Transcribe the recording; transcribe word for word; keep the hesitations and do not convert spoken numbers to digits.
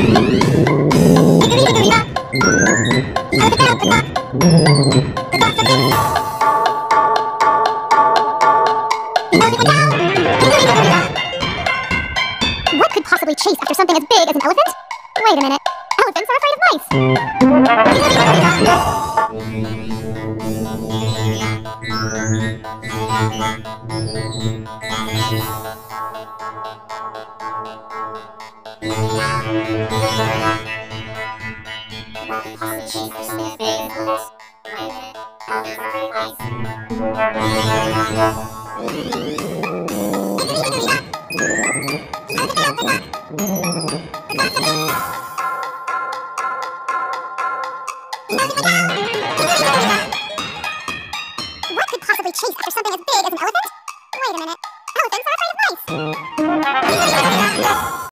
What could possibly chase after something as big as an elephant? Wait a minute. Elephants are afraid of mice. What could possibly chase after something as big as an elephant? Wait a minute. Elephants are afraid of mice.